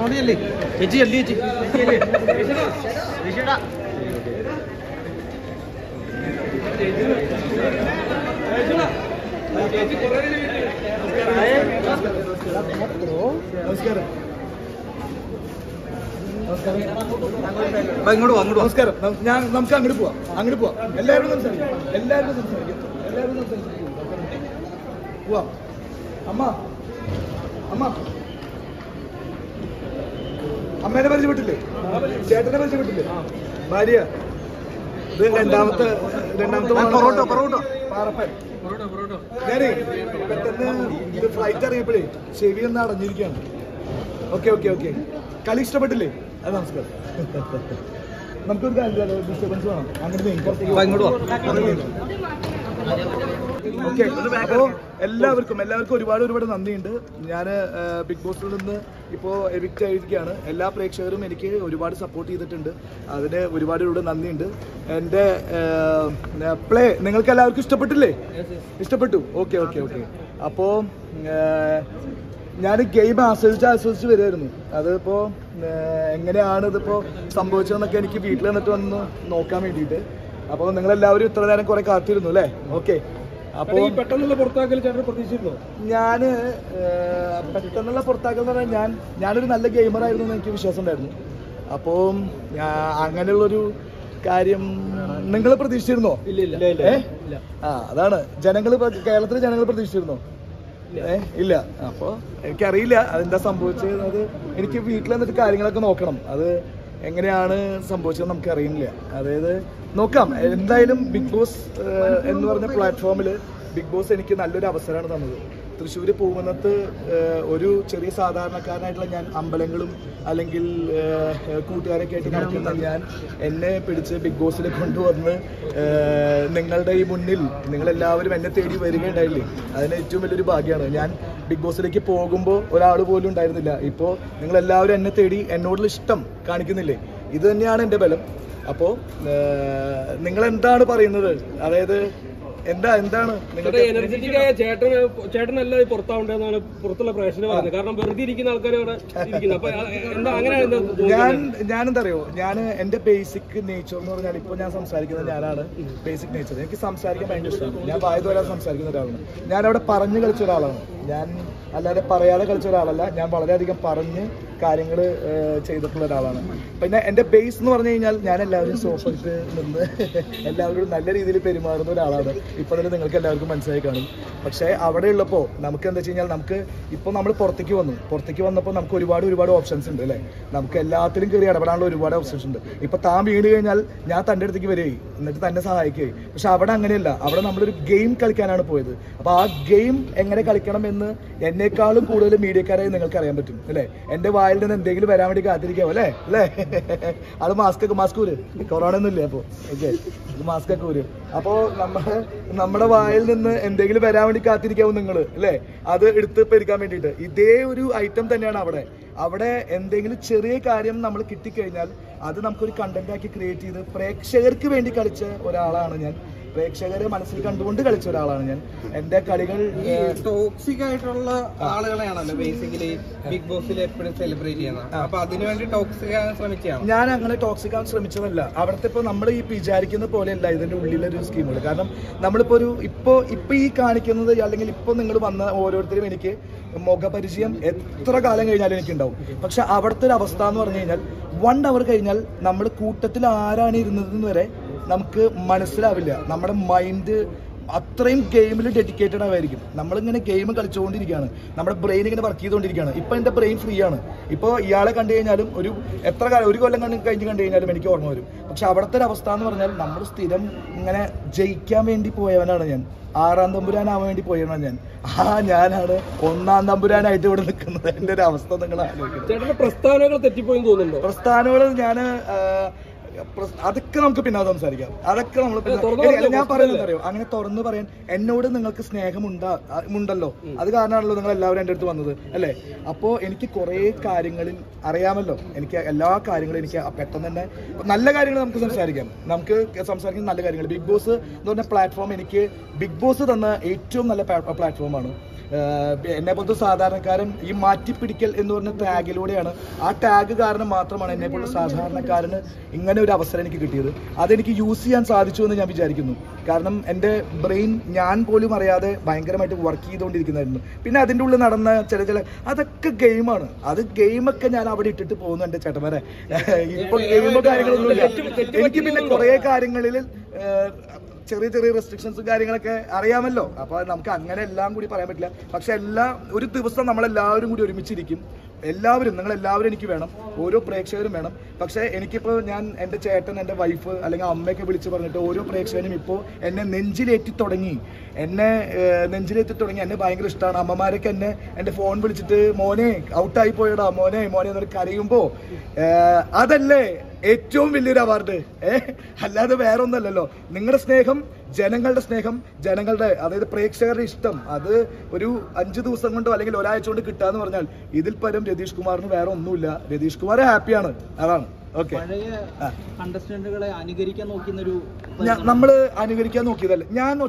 നമസ്കാരം. നമുക്ക് അങ്ങോട്ട് പോവാം. എല്ലാവരും സംസാരിക്കും. പോവാം. അമ്മേനെ പരിചയപ്പെട്ടില്ലേ? ചേട്ടനെ പരിചയപ്പെട്ടില്ലേ? ഭാര്യ. ഇത് രണ്ടാമത്തെ പാറപ്പൻ. ഞാനേ പെട്ടെന്ന് ഇത് ഫ്ലൈറ്റ് ഇറങ്ങിയപ്പോഴേ ചെവി ഒന്ന് അടഞ്ഞിരിക്കുകയാണ്. ഓക്കെ. കളി ഇഷ്ടപ്പെട്ടില്ലേ? അത് നമസ്കാരം. നമുക്കൊരു കാര്യം ഡിസ്റ്റർബൻസ് വേണം. അങ്ങനെ ഓക്കെ. അപ്പോൾ എല്ലാവർക്കും ഒരുപാട് നന്ദിയുണ്ട്. ഞാൻ ബിഗ് ബോസിൽ നിന്ന് ഇപ്പോൾ എവിക്റ്റ് ആയിരിക്കുകയാണ്. എല്ലാ പ്രേക്ഷകരും എനിക്ക് ഒരുപാട് സപ്പോർട്ട് ചെയ്തിട്ടുണ്ട്. അതിന് ഒരുപാട് നന്ദിയുണ്ട്. എൻ്റെ പ്ലേ നിങ്ങൾക്ക് എല്ലാവർക്കും ഇഷ്ടപ്പെട്ടില്ലേ? ഇഷ്ടപ്പെട്ടു. ഓക്കെ. അപ്പോൾ ഞാൻ ഗെയിം ആസ്വദിച്ച് വരുമായിരുന്നു. അതിപ്പോൾ എങ്ങനെയാണ് ഇതിപ്പോൾ സംഭവിച്ചതെന്നൊക്കെ എനിക്ക് വീട്ടിൽ വന്നിട്ട് വന്ന് നോക്കാൻ വേണ്ടിയിട്ട്. അപ്പോൾ നിങ്ങളെല്ലാവരും ഇത്ര നേരം കുറെ കാത്തിരുന്നു അല്ലേ? ഓക്കെ. അപ്പോൾ പെട്ടെന്നുള്ള പുറത്താക്കൽ ചേട്ടൻ പ്രതീക്ഷിച്ചിരുന്നു? ഞാൻ പെട്ടെന്നുള്ള പുറത്താക്കൽ എന്ന് പറഞ്ഞാൽ ഞാനൊരു നല്ല ഗെയിമറായിരുന്നു എന്ന് എനിക്ക് വിശ്വാസം ഉണ്ടായിരുന്നു. അപ്പോൾ അങ്ങനെയുള്ളൊരു കാര്യം നിങ്ങൾ പ്രതീക്ഷിച്ചിരുന്നോ? അതാണ് കേരളത്തിലെ ജനങ്ങൾ പ്രതീക്ഷിച്ചിരുന്നോ? ഇല്ല. അപ്പോൾ എനിക്കറിയില്ല അതെന്താ സംഭവിച്ചത്. അത് എനിക്ക് വീട്ടിൽ വന്നിട്ട് കാര്യങ്ങളൊക്കെ നോക്കണം. അത് എങ്ങനെയാണ് സംഭവിച്ചത് നമുക്ക് അറിയുന്നില്ല. അതായത് നോക്കാം. എന്തായാലും ബിഗ് ബോസ് എന്ന് പറഞ്ഞ പ്ലാറ്റ്ഫോമിൽ ബിഗ് ബോസ് എനിക്ക് നല്ലൊരു അവസരമാണ് തന്നത്. തൃശ്ശൂർ പൂവനത്ത് ഒരു ചെറിയ സാധാരണക്കാരനായിട്ടുള്ള ഞാൻ അമ്പലങ്ങളും അല്ലെങ്കിൽ കൂട്ടുകാരൊക്കെ ആയിട്ട് നടക്കുന്ന എന്നെ പിടിച്ച് ബിഗ് ബോസിൽ കൊണ്ടുവന്ന് നിങ്ങളുടെ ഈ മുന്നിൽ നിങ്ങളെല്ലാവരും എന്നെ തേടി വരികയുണ്ടായില്ലേ? അതിന് ഏറ്റവും വലിയൊരു ഭാഗ്യമാണ്. ഞാൻ ബിഗ് ബോസിലേക്ക് പോകുമ്പോൾ ഒരാൾ പോലും ഉണ്ടായിരുന്നില്ല. ഇപ്പോൾ നിങ്ങളെല്ലാവരും എന്നെ തേടി എന്നോടുള്ള ഇഷ്ടം കാണിക്കുന്നില്ലേ? ഇത് തന്നെയാണ് എൻ്റെ ബലം. അപ്പോൾ നിങ്ങളെന്താണ് പറയുന്നത്? അതായത് എന്താണ് എനർജറ്റിക്കായ ചേട്ടനല്ല പുറത്താവണ്ടെന്നാണ് പുറത്തുള്ള പ്രേക്ഷകർ പറയുന്നത്. കാരണം വെറുതെ ഇരിക്കുന്ന ആൾക്കാർ അവിടെ ഇരിക്കുന്നത്. അപ്പൊ എന്താ അങ്ങനെ ഞാനെന്താ അറിയോ, ഞാൻ എന്റെ ബേസിക് നേച്ചർ എന്ന് പറഞ്ഞാൽ ഇപ്പോൾ ഞാൻ സംസാരിക്കുന്നത് ഞാനാണ്. ബേസിക് നേച്ചർ എനിക്ക് സംസാരിക്കാൻ ഭയങ്കര ഇഷ്ടമാണ്. ഞാൻ വായതുവരാതെ സംസാരിക്കുന്ന ഒരാളാണ്. ഞാൻ അവിടെ പറഞ്ഞു കളിച്ച ഒരാളാണ്. ഞാൻ അല്ലാതെ പറയാതെ കളിച്ച ഒരാളല്ല. ഞാൻ വളരെയധികം പറഞ്ഞ് കാര്യങ്ങൾ ചെയ്തിട്ടുള്ള ഒരാളാണ്. പിന്നെ എൻ്റെ ബേസ് എന്ന് പറഞ്ഞു കഴിഞ്ഞാൽ ഞാൻ എല്ലാവരും സോഫിട്ട് നിന്ന് എല്ലാവരോടും നല്ല രീതിയിൽ പെരുമാറുന്ന ഒരാളാണ്. ഇപ്പോൾ തന്നെ നിങ്ങൾക്ക് എല്ലാവർക്കും മനസ്സിലായി കാണും. പക്ഷേ അവിടെ ഉള്ളപ്പോൾ നമുക്ക് എന്താ വെച്ച് കഴിഞ്ഞാൽ ഇപ്പോൾ നമ്മൾ പുറത്തേക്ക് വന്നപ്പോൾ നമുക്ക് ഒരുപാട് ഓപ്ഷൻസ് ഉണ്ട് അല്ലേ? നമുക്ക് എല്ലാത്തിലും കയറി ഇടപെടാനുള്ള ഒരുപാട് ഓപ്ഷൻസ് ഉണ്ട്. ഇപ്പോൾ താൻ വീണ് കഴിഞ്ഞാൽ ഞാൻ തൻ്റെ അടുത്തേക്ക് വരികയും എന്നിട്ട് തന്നെ സഹായിക്കുകയും. പക്ഷെ അവിടെ അങ്ങനെയല്ല. അവിടെ നമ്മളൊരു ഗെയിം കളിക്കാനാണ് പോയത്. അപ്പോൾ ആ ഗെയിം എങ്ങനെ കളിക്കണം എന്ന് എന്നെക്കാളും കൂടുതൽ മീഡിയക്കാരായി നിങ്ങൾക്ക് അറിയാൻ പറ്റും അല്ലേ? എൻ്റെ വായിൽ നിന്ന് എന്തെങ്കിലും വരാൻ വേണ്ടി കാത്തിരിക്കാവോ അല്ലേ? അത് മാസ്ക് ഊര്. കൊറോണ ഒന്നും ഇല്ലേ? അപ്പോൾ ഓക്കെ, മാസ്ക് ഒക്കെ ഊര്. അപ്പോൾ നമ്മുടെ വായിൽ നിന്ന് എന്തെങ്കിലും വരാൻ വേണ്ടി കാത്തിരിക്കാവും നിങ്ങൾ അല്ലേ? അത് എടുത്ത് പെരുക്കാൻ വേണ്ടിയിട്ട്. ഇതേ ഒരു ഐറ്റം തന്നെയാണ് അവിടെ എന്തെങ്കിലും ചെറിയ കാര്യം നമ്മൾ കിട്ടിക്കഴിഞ്ഞാൽ അത് നമുക്കൊരു കണ്ടന്റ് ആക്കി ക്രിയേറ്റ് ചെയ്ത് പ്രേക്ഷകർക്ക് വേണ്ടി കളിച്ച ഒരാളാണ് ഞാൻ. പ്രേക്ഷകരെ മനസ്സിൽ കണ്ടുകൊണ്ട് കളിച്ച ഒരാളാണ് ഞാൻ. എന്റെ കളികൾ ടോക്സിക് ആയിട്ടുള്ള ആളുകളെയാണല്ലോ ബേസിക്കലി ബിഗ് ബോസിൽ എപ്പോഴും സെലിബ്രേറ്റ് ചെയ്യുന്നത്. അപ്പൊ അതിനുവേണ്ടി ടോക്സിക് ആകാൻ ശ്രമിച്ചാണ്. ഞാൻ അങ്ങനെ ടോക്സിക് ആകാൻ ശ്രമിച്ചതല്ല. അവിടുത്തെ ഇപ്പോൾ നമ്മൾ ഈ വിചാരിക്കുന്ന പോലെയല്ല ഇതിന്റെ ഉള്ളിലൊരു സ്കീമുകൾ. കാരണം നമ്മളിപ്പോൾ ഇപ്പൊ ഈ കാണിക്കുന്നത് അല്ലെങ്കിൽ ഇപ്പോൾ നിങ്ങൾ വന്ന ഓരോരുത്തരും എനിക്ക് മുഖപരിചയം എത്ര കാലം കഴിഞ്ഞാലും എനിക്കുണ്ടാവും. പക്ഷെ അവിടുത്തെ ഒരു അവസ്ഥ എന്ന് പറഞ്ഞു കഴിഞ്ഞാൽ 1 hour കഴിഞ്ഞാൽ നമ്മുടെ കൂട്ടത്തിൽ ആരാണ് ഇരുന്നതെന്ന് വരെ നമുക്ക് മനസ്സിലാവില്ല. നമ്മുടെ മൈൻഡ് അത്രയും ഗെയിമിൽ ഡെഡിക്കേറ്റഡ് ആയിരിക്കും. നമ്മളിങ്ങനെ ഗെയിം കളിച്ചുകൊണ്ടിരിക്കുകയാണ്. നമ്മുടെ ബ്രെയിൻ ഇങ്ങനെ വർക്ക് ചെയ്തുകൊണ്ടിരിക്കുകയാണ്. ഇപ്പം എൻ്റെ ബ്രെയിൻ ഫ്രീ ആണ്. ഇപ്പോൾ ഇയാളെ കണ്ടു കഴിഞ്ഞാലും എത്ര കാലം 1 കൊല്ലം കഴിഞ്ഞ് കണ്ടു കഴിഞ്ഞാലും എനിക്ക് ഓർമ്മ വരും. പക്ഷെ അവിടുത്തെ ഒരു അവസ്ഥ എന്ന് പറഞ്ഞാൽ നമ്മൾ സ്ഥിരം ഇങ്ങനെ ജയിക്കാൻ വേണ്ടി പോയവനാണ് ഞാൻ. 6ാം തമ്പുരാനാവാൻ വേണ്ടി പോയവനാണ് ഞാൻ. ഞാനാണ് 1ാം തമ്പുരാനായിട്ട് ഇവിടെ നിൽക്കുന്നത്. എൻ്റെ ഒരു അവസ്ഥ നിങ്ങൾ ആലോചിക്കണം. പ്രസ്താവനകൾ തെറ്റിപ്പോയി തോന്നുന്നുണ്ടോ? പ്രസ്താവനകൾ ഞാൻ അതൊക്കെ നമുക്ക് പിന്നെ സംസാരിക്കാം. അതൊക്കെ നമ്മൾ ഞാൻ പറയുന്നത് അറിയോ, അങ്ങനെ തുറന്നു പറയാൻ എന്നോട് നിങ്ങൾക്ക് സ്നേഹം ഉണ്ടല്ലോ, അത് കാരണമാണല്ലോ നിങ്ങൾ എല്ലാവരും എൻ്റെ അടുത്ത് വന്നത് അല്ലേ. അപ്പോൾ എനിക്ക് കുറേ കാര്യങ്ങളിൽ അറിയാമല്ലോ, എനിക്ക് എല്ലാ കാര്യങ്ങളും എനിക്ക് പെട്ടെന്ന് തന്നെ നല്ല കാര്യങ്ങൾ നമുക്ക് സംസാരിക്കാം നല്ല കാര്യങ്ങൾ. ബിഗ് ബോസ് എന്ന് പറഞ്ഞ പ്ലാറ്റ്ഫോം എനിക്ക് ബിഗ് ബോസ് തന്ന ഏറ്റവും നല്ല പ്ലാറ്റ്ഫോമാണ്. എന്നെ പോലത്തെ സാധാരണക്കാരൻ ഈ മാറ്റിപ്പിടിക്കൽ എന്ന് പറഞ്ഞ ടാഗിലൂടെയാണ്, ആ ടാഗ് കാരണം മാത്രമാണ് എന്നെ പോലുള്ള സാധാരണക്കാരന് ഇങ്ങനെ ഒരു അവസരം എനിക്ക് കിട്ടിയത്. അതെനിക്ക് യൂസ് ചെയ്യാൻ സാധിച്ചു എന്ന് ഞാൻ വിചാരിക്കുന്നു. കാരണം എൻ്റെ ബ്രെയിൻ ഞാൻ പോലും അറിയാതെ ഭയങ്കരമായിട്ട് വർക്ക് ചെയ്തുകൊണ്ടിരിക്കുന്നതായിരുന്നു. പിന്നെ അതിൻ്റെ ഉള്ളിൽ നടന്ന ചില അതൊക്കെ ഗെയിമാണ്. അത് ഗെയിമൊക്കെ ഞാൻ അവിടെ ഇട്ടിട്ട് പോകുന്നു എൻ്റെ ചേട്ടന്മാരെ. ഇപ്പോൾ ഗെയിമോ കാര്യങ്ങളൊന്നുമില്ല എനിക്ക്. പിന്നെ കുറേ കാര്യങ്ങളിൽ ചെറിയ റെസ്ട്രിക്ഷൻസും കാര്യങ്ങളൊക്കെ അറിയാമല്ലോ. അപ്പോൾ നമുക്ക് അങ്ങനെ എല്ലാം കൂടി പറയാൻ പറ്റില്ല. പക്ഷെ ഒരു ദിവസം നമ്മളെല്ലാവരും കൂടി ഒരുമിച്ചിരിക്കും. നിങ്ങളെല്ലാവരും എനിക്ക് വേണം, ഓരോ പ്രേക്ഷകരും വേണം. പക്ഷേ എനിക്കിപ്പോൾ ഞാൻ എൻ്റെ ചേട്ടൻ, എൻ്റെ വൈഫ് അല്ലെങ്കിൽ അമ്മയൊക്കെ വിളിച്ച് പറഞ്ഞിട്ട് ഓരോ പ്രേക്ഷകനും ഇപ്പോൾ എന്നെ നെഞ്ചിലേറ്റി തുടങ്ങി. എന്നെ ഭയങ്കര ഇഷ്ടമാണ്. അമ്മമാരൊക്കെ എൻ്റെ ഫോൺ വിളിച്ചിട്ട് മോനെ ഔട്ടായി പോയടാ, മോനെ എന്നൊരു കരയുമ്പോൾ അതല്ലേ ഏറ്റവും വലിയൊരു അവാർഡ്. അല്ലാതെ വേറെ ഒന്നല്ലല്ലോ. നിങ്ങളുടെ സ്നേഹം, ജനങ്ങളുടെ അതായത് പ്രേക്ഷകരുടെ ഇഷ്ടം, അത് ഒരു 5 ദിവസം കൊണ്ടോ അല്ലെങ്കിൽ ഒരാഴ്ച കൊണ്ട് കിട്ടാന്ന് പറഞ്ഞാൽ ഇതിൽ പരം രതീഷ് കുമാറിന് വേറെ ഒന്നുമില്ല. രതീഷ് കുമാർ ഹാപ്പിയാണ്, അതാണ്. ഓക്കെ, കണ്ടസ്റ്റന്റുകളെ അനുകരിക്കാൻ നോക്കിയെന്നൊരു നമ്മള് അനുകരിക്കാൻ നോക്കിയതല്ല. ഞാൻ